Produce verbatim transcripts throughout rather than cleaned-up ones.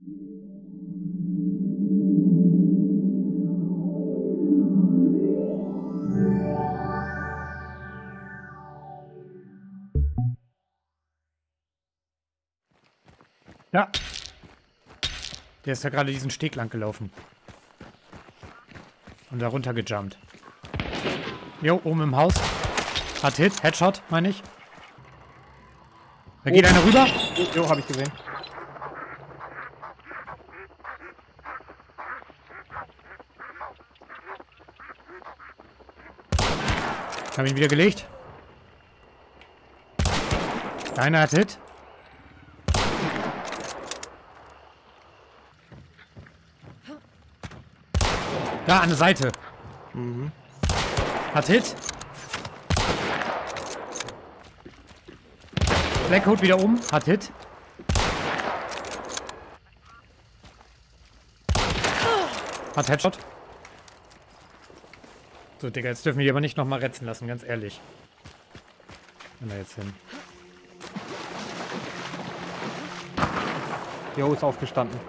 Ja. Der ist ja gerade diesen Steg lang gelaufen. Und da runter gejumpt. Jo, oben im Haus. Hat Hit, Headshot, meine ich. Da geht einer rüber. Jo, hab ich gesehen. Hab ihn wieder gelegt. Einer hat Hit. Da, an der Seite. Mhm. Hat Hit. Blackhood wieder oben. Hat Hit. Hat Headshot. So, Digga, jetzt dürfen wir die aber nicht nochmal retzen lassen, ganz ehrlich. Wenn er jetzt hin. Jo, ist aufgestanden.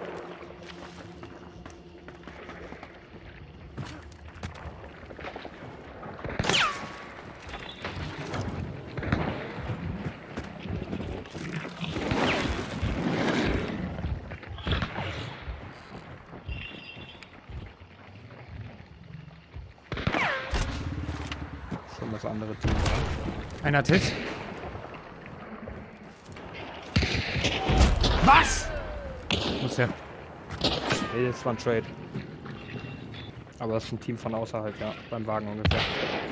Schon das andere Team, oder? Einer hat Hit. Was? Muss ja. Nee, das war ein Trade. Aber das ist ein Team von außerhalb, ja. Beim Wagen ungefähr.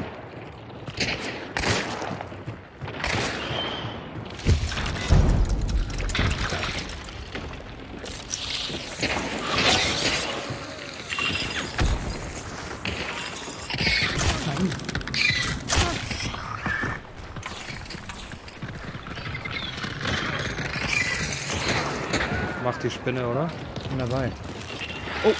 Macht die Spinne, oder? Ich bin dabei. Oh!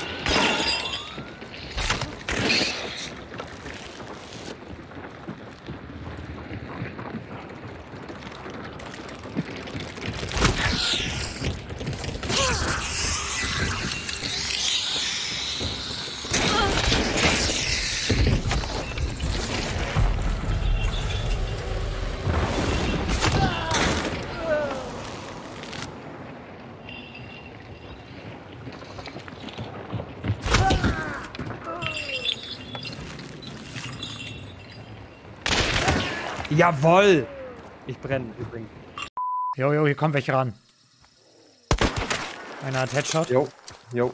Jawoll! Ich brenne übrigens. Jo, jo, hier kommt welche ran. Einer hat Headshot. Jo, jo.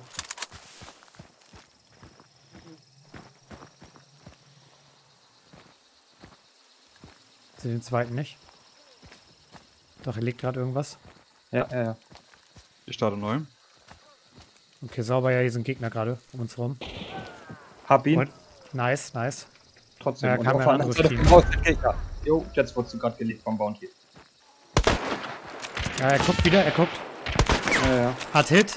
Sehe den zweiten nicht. Doch, er legt gerade irgendwas. Ja, ja, ja. Ich starte neu. Okay, sauber, ja, hier sind Gegner gerade um uns rum. Hab ihn. Und, nice, nice. Trotzdem. Ja, Und kam auf ein der anderes anderen Team. Seite vom Haus der Gegner. Jo, jetzt wurdest du gerade gelegt vom Bounty. Ja, er guckt wieder, er guckt. Ja, ja. Hat Hit.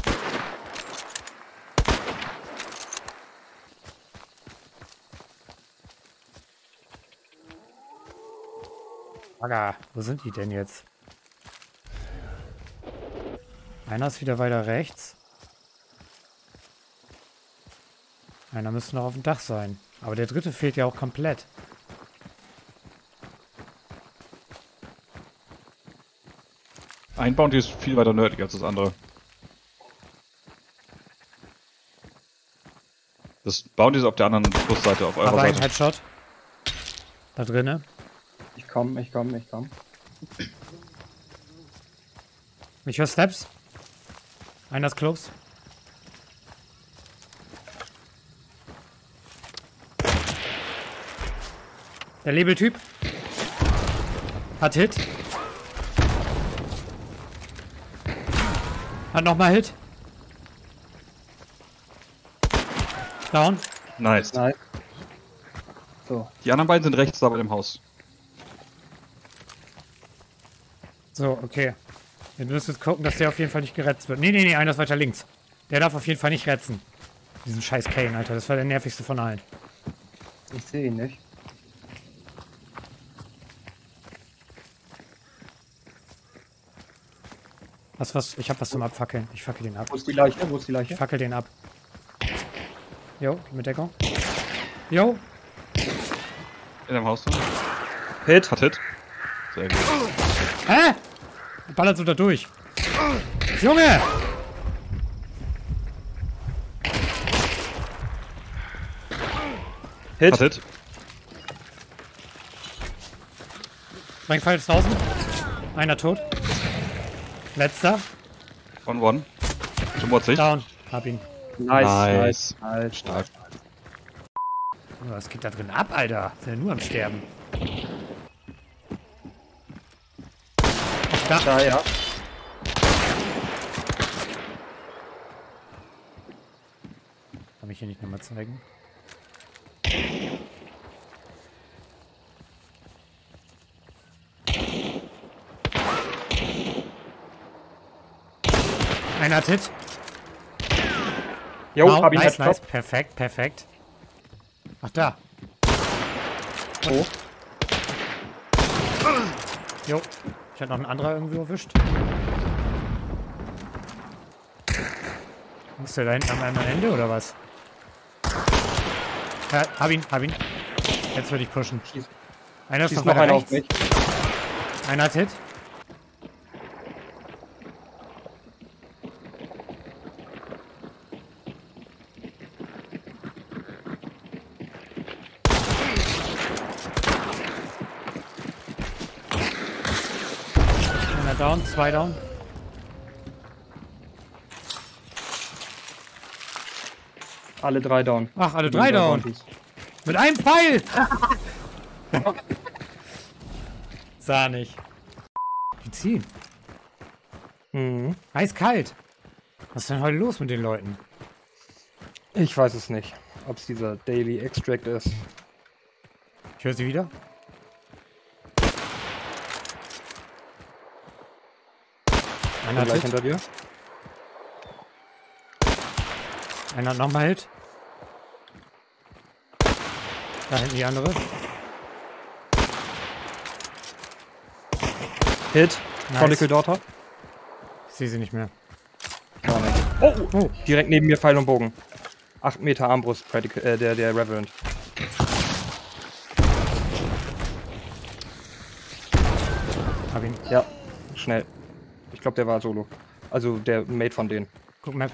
Aga, wo sind die denn jetzt? Einer ist wieder weiter rechts. Einer müsste noch auf dem Dach sein. Aber der dritte fehlt ja auch komplett. Ein Bounty ist viel weiter nördlich als das andere. Das Bounty ist auf der anderen Flussseite, auf eurer Aber ein Seite. Headshot. Da drinne. Ich komm, ich komm, ich komm. Ich höre Steps. Einer ist close. Der Labeltyp. Hat Hit. Hat nochmal Hit. Down. Nice. Nein. So. Die anderen beiden sind rechts da bei dem Haus. So, okay. Wir müssen jetzt gucken, dass der auf jeden Fall nicht geretzt wird. Nee, nee, nee, einer ist weiter links. Der darf auf jeden Fall nicht retzen. Diesen scheiß Kane, Alter. Das war der nervigste von allen. Ich sehe ihn nicht. Was, was? Ich hab was zum Abfackeln. Ich fackel den ab. Wo ist die Leiche? Wo ist die Leiche? Ich fackel den ab. Jo, mit Deckung. Jo. In dem Haus. Hit. Hat Hit. Sehr gut. Hä? Ballert so da durch. Junge! Hit. Hat Hit. Sprengpfeil ist draußen. Einer tot. Letzter. One One. Jumbo hat sich. Down. Hab ihn. Nice. Nice. Nice. Stark. Oh, was geht da drin ab, Alter? Sind ja nur am Sterben. Da. Da, ja. Kann ich hier nicht nochmal zeigen. Einer hat Hit. Jo, Wow, hab ihn nice, Headshot. nice. Perfekt, perfekt. Ach, da. Oh. Jo. Ich hatte noch einen anderer irgendwo erwischt. Ist der da hinten am anderen Ende oder was? Ja, hab ihn, hab ihn. Jetzt würde ich pushen. Einer ist Schießt noch noch weiter einer auf rechts. mich. Einer hat Hit. Einer down, zwei down. Alle drei down. Ach, alle drei down. Mit einem Pfeil! Sahnig. Die ziehen. Mhm. Eiskalt. Was ist denn heute los mit den Leuten? Ich weiß es nicht, ob es dieser Daily Extract ist. Ich höre sie wieder. Einer Bin hat gleich Hit. hinter dir. Einer hat nochmal Hit. Da hinten die andere. Hit. Nice. Chronicle Daughter. Ich sehe sie nicht mehr. Gar nicht. Oh, Oh, direkt neben mir Pfeil und Bogen. acht Meter Armbrust, Predic äh, der, der Reverend. hab ihn. Ja, schnell. Ich glaube, der war solo. Also der Mate von denen. Guck, Map.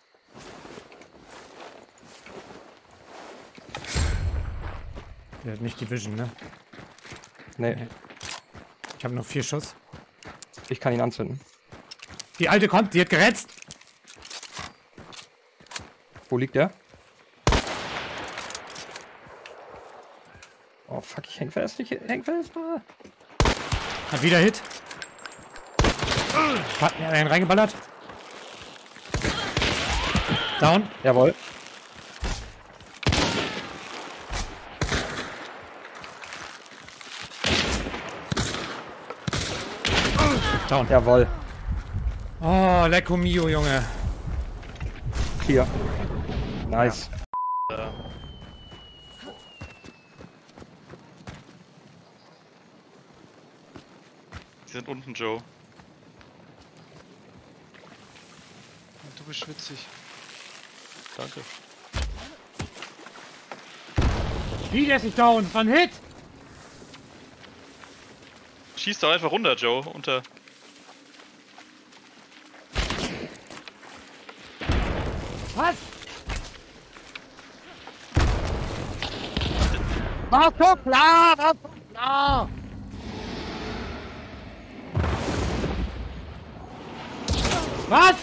Der hat nicht die Vision, ne? Nee, Nee. Ich habe noch vier Schuss. ich kann ihn anzünden. Die alte kommt, die hat geretzt. Wo liegt der? Oh fuck, ich häng fest, ich häng fest. Ah. Hat wieder Hit. Hat mir einen reingeballert. Down. Jawohl. Down. Jawohl. Oh, Lecco Mio, Junge. Clear. Nice. Die sind unten, Joe. Du bist schwitzig. Danke. Wie, der ist nicht down. War ein Hit. Schieß doch einfach runter, Joe. Unter. Was? War so klar, war so klar. Was?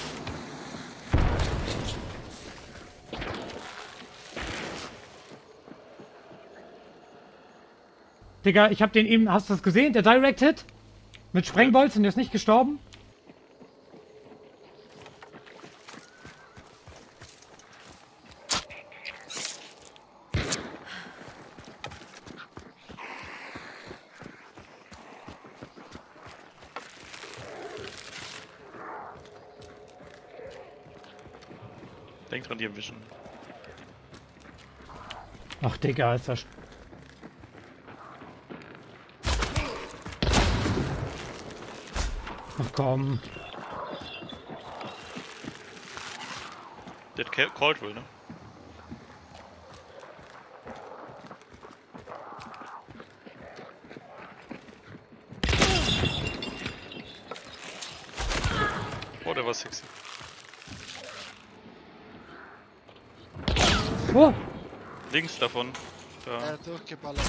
Digga, ich hab den eben, hast du das gesehen? Der Direct Hit? Mit Sprengbolzen, der ist nicht gestorben? Denk dran, die erwischen. Ach, Digga, ist das... Ach komm. Der hat Ca- Caldwell, ne? Oh, der war sexy. Oh! Links davon. Da. Äh, durchgeballert.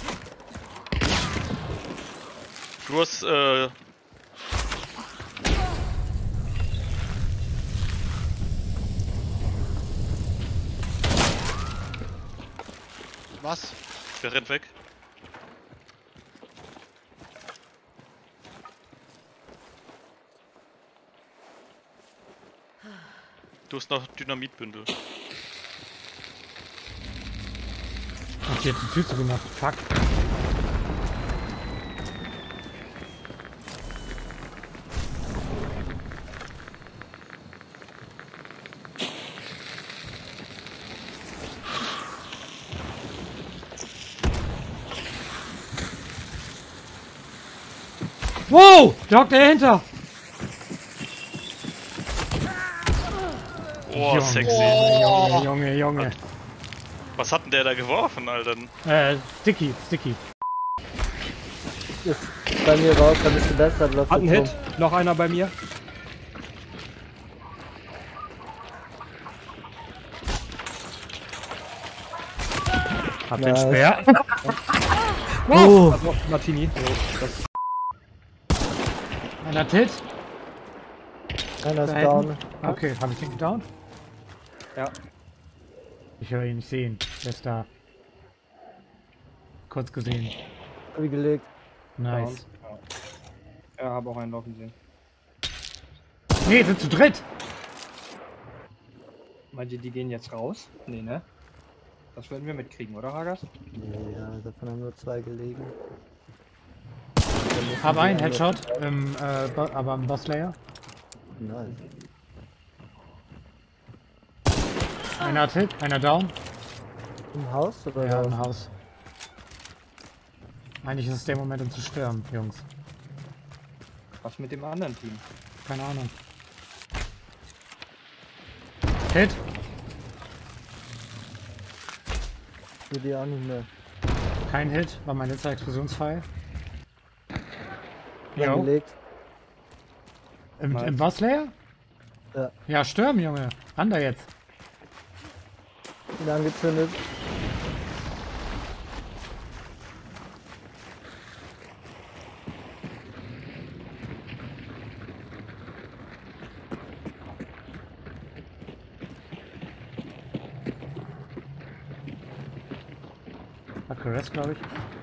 Du hast, äh... Was? Der rennt weg. Du hast noch Dynamitbündel. Ach, die hat die Tür zugemacht. Fuck. Wow! Doc dahinter! Oh, sexy. Junge, Junge, Junge. Was hat denn der da geworfen, Alter? Äh, Sticky, Sticky. Ist bei mir raus, dann bist du besser. Läuft Hat einen jetzt Hit. Noch einer bei mir. Hab Nice. den Speer. rum. Oh, Also, Martini. So, das Einer Hit. einer ist Da down. Okay, habe ich den gedown? Ja. Ich höre ihn nicht sehen. Der ist da. Kurz gesehen. Hab ich gelegt. Nice. down. Ja, habe auch einen laufen sehen. Nee, sind zu dritt. Meint ihr, die gehen jetzt raus? Nee, ne? Das würden wir mitkriegen, oder, Hagas? Nee, ja, davon haben nur zwei gelegen. Hab einen Headshot, im, äh, Bo- aber im Bosslayer. Nice. Einer hat Hit, einer down. Im Haus oder Ja, raus? im Haus. Eigentlich ist es der Moment, um zu sterben, Jungs. Was mit dem anderen Team? Keine Ahnung. Hit. Für die auch nicht mehr. Kein Hit, war mein letzter Explosionsfall. Ja, Jo. gelegt. Im, Nice. im Bosslayer? Ja. Ja, stürmen, Junge. Ran da jetzt. Ihn angezündet. Hat gerest, glaube ich.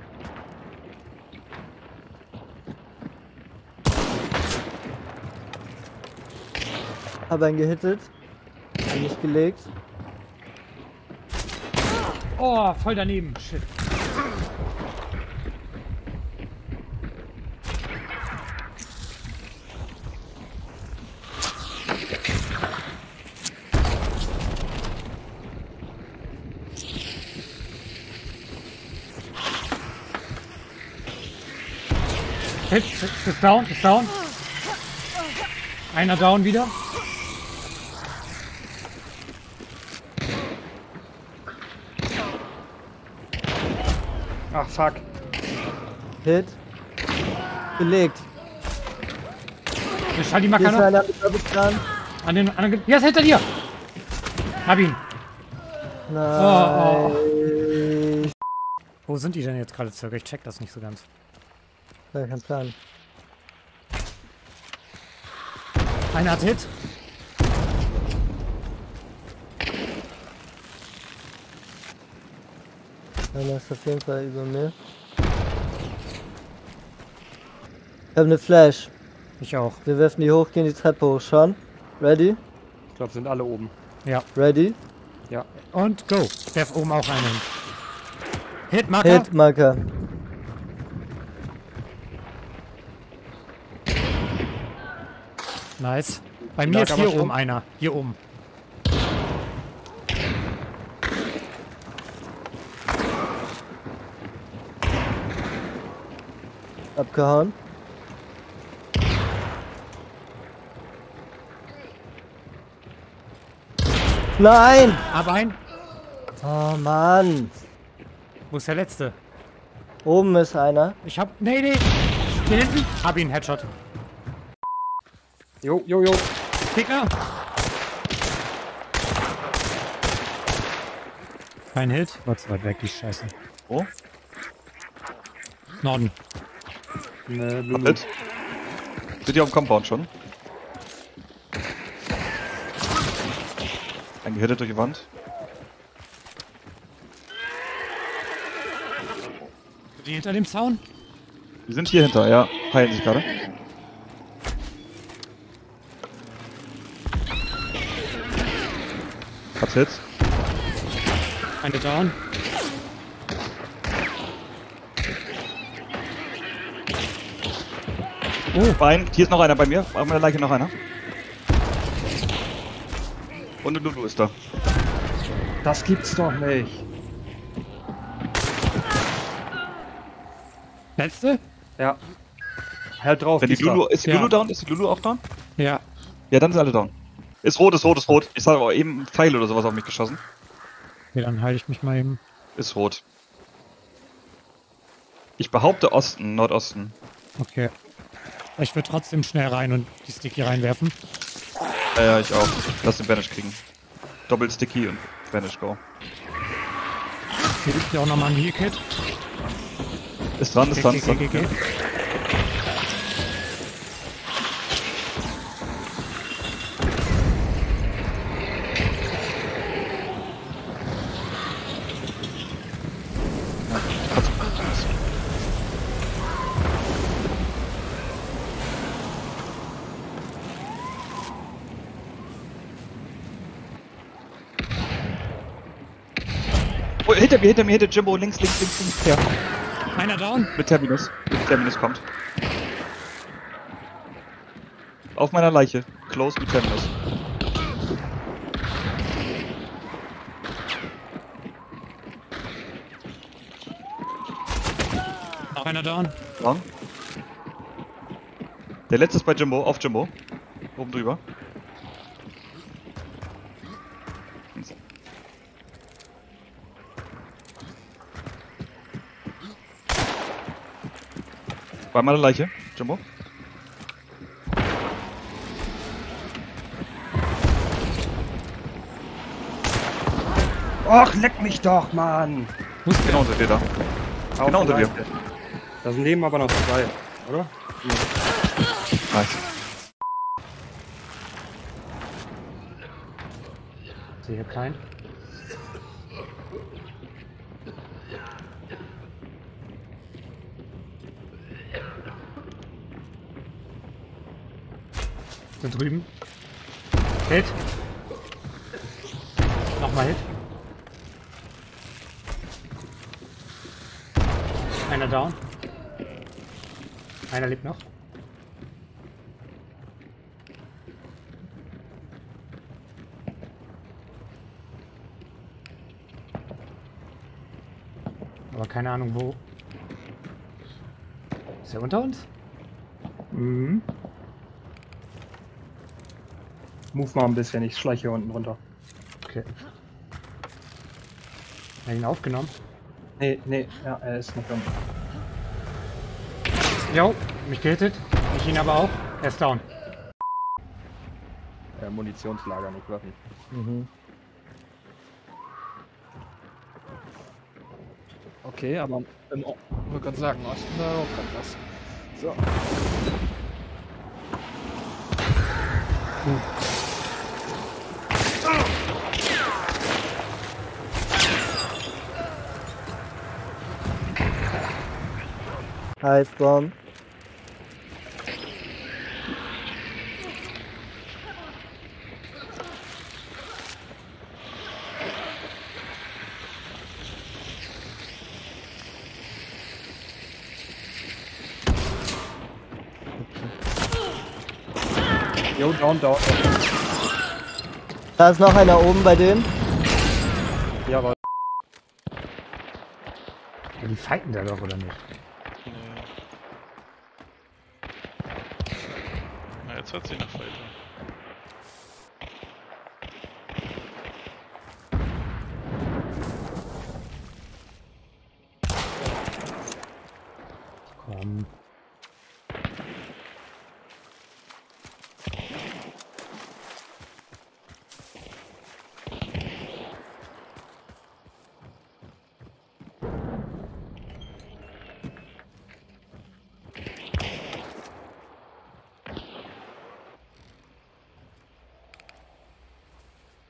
Hab einen gehittet. Bin nicht gelegt. Oh, voll daneben. Shit. Hit, Hit, ist down, ist down. Einer down wieder. Ach, fuck. Hit. Gelegt. Ich halt die Hier Macker ist noch. einer mit Doppelkran. An den anderen. Ja, ist hinter dir! Hab ihn! Nein. Wo sind die denn jetzt gerade circa? Ich check das nicht so ganz. Ja, kein Plan. Einer hat Hit. Einer ist auf jeden Fall über mir. Ich hab ne Flash. Ich auch. Wir werfen die hoch, gehen die Treppe hoch. Schon? Ready? Ich glaube, sind alle oben. Ja. Ready? Ja. Und go. Werf oben auch einen. Hit, Marker. Hit, Marker. Nice. Bei mir Lag ist aber hier schon. oben einer. Hier oben. Abgehauen. Nein! Aber ein. Oh Mann. Wo ist der letzte? Oben ist einer. Ich hab. Nee, nee. Hier hinten. Hab ihn, Headshot. Jo, jo, jo. Gegner. Kein Hit. War zu weit weg, die Scheiße. Oh, Norden. Ne, Lulu. Hit. Sind die auf dem Compound schon? Eingehittet durch die Wand. Die hinter dem Zaun? Die sind hier hinter, ja. Heilen sich gerade. Hat's Hits. Eine down. Oh, Bein. Hier ist noch einer bei mir. Auf meiner Leiche noch einer. Und eine Lulu ist da. Das gibt's doch nicht. Letzte? Ja. Halt drauf. Wenn die ist da. Lulu, ist die Ja. Lulu down? Ist die Lulu auch down? Ja. Ja, dann sind alle down. Ist rot, ist rot, ist rot. Ich habe aber eben einen Pfeil oder sowas auf mich geschossen. Okay, dann halte ich mich mal eben. Ist rot. Ich behaupte Osten, Nordosten. Okay. Ich würde trotzdem schnell rein und die Sticky reinwerfen. Ja, ja, ich auch. Lass den Banish kriegen. Doppel Sticky und Banish go. Hier liegt ja auch nochmal ein Heal-Kit. Ist dran, ist dran, ist Geh, dran. geh, geh, geh. Oh, hinter mir, hinter mir, hinter Jimbo, links, links, links, links. Ja. Einer down. Mit Terminus. Mit Terminus kommt. Auf meiner Leiche. Close mit Terminus. Noch einer down. Down. Der letzte ist bei Jimbo, auf Jimbo. Oben drüber. Bei meiner Leiche, Jimbo. Och, leck mich doch, Mann. Genau unter dir da. Auf Genau unter der dir. Seite. Da sind neben aber noch zwei, oder? Nice. So, hier klein. Da drüben. Hit. Nochmal Hit. Einer down. Einer lebt noch. Aber keine Ahnung wo. Ist er unter uns? Mhm. Move mal ein bisschen, ich schleiche hier unten runter. Okay. Hat ihn aufgenommen? Nee, nee, ja, er ist nicht unten. Jo, mich gehittet. Ich ihn aber auch. Er ist down. Ja, Munitionslager, nicht Waffen. Mhm. Okay, aber im O- ich wollte gerade sagen, Osten da auch grad was. So. Hive Bomb. Jo, down, down. Da ist noch einer oben bei denen. Jawohl. Ja, die fighten da doch, oder nicht? Nee. Na, jetzt hört sich nach Fighter.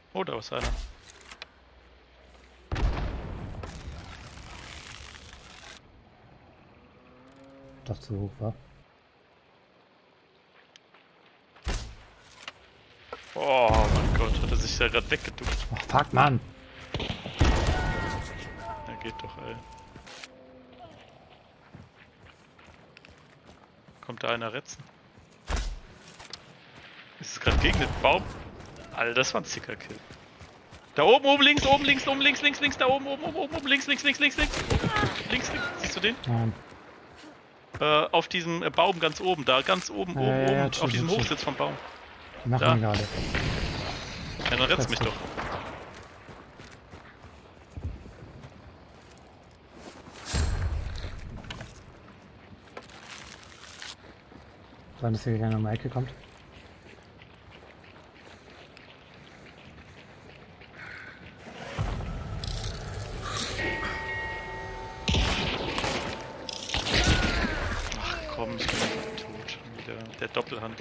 Oh, da ist einer. Doch zu hoch war. Oh mein Gott, hat er sich ja gerade weggeduckt. Ach, fuck, Mann. Ja, geht doch, ey. Kommt da einer retzen? Ist es gerade gegen den Baum? Alter, das war ein Zicker-Kill. Da oben, oben, links, oben, links, oben, links, links, links, da oben, oben, oben, oben, oben, links, links, links, links, links. Links, links. Siehst du den? Nein. Äh, auf diesem äh, Baum ganz oben, da, ganz oben, Ja, oben, ja, oben, ja, auf chill, diesem chill. Hochsitz vom Baum. Die machen Da. wir gerade. Ja, dann retzt mich doch. Wann ist hier gleich noch Maike kommt. Ach komm, ich bin tot schon wieder. Der Doppelhand.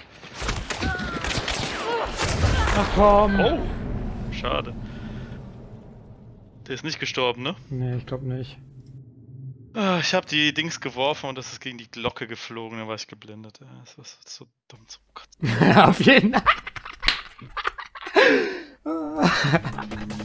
Ach komm! Oh! Schade. Der ist nicht gestorben, ne? Nee, ich glaube nicht. Ah, ich habe die Dings geworfen und das ist gegen die Glocke geflogen, dann war ich geblendet. Ja, das ist so dumm zum Kotzen. Auf jeden Fall.